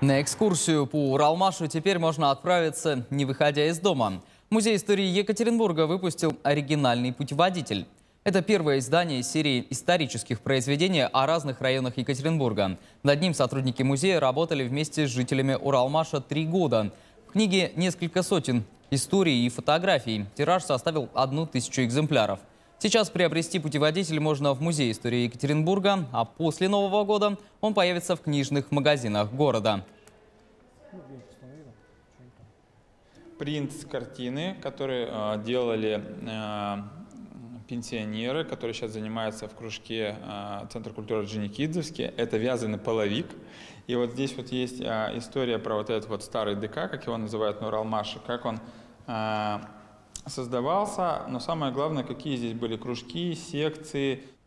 На экскурсию по Уралмашу теперь можно отправиться, не выходя из дома. Музей истории Екатеринбурга выпустил оригинальный путеводитель. Это первое издание из серии исторических произведений о разных районах Екатеринбурга. Над ним сотрудники музея работали вместе с жителями Уралмаша 3 года. В книге несколько сотен историй и фотографий. Тираж составил 1000 экземпляров. Сейчас приобрести путеводитель можно в Музее истории Екатеринбурга, а после Нового года он появится в книжных магазинах города. Принт с картины, которые делали пенсионеры, которые сейчас занимаются в кружке Центра культуры Орджоникидзевский. Это вязаный половик. И вот здесь вот есть история про вот этот вот старый ДК, как его называют на Уралмаше, как он создавался, но самое главное, какие здесь были кружки, секции.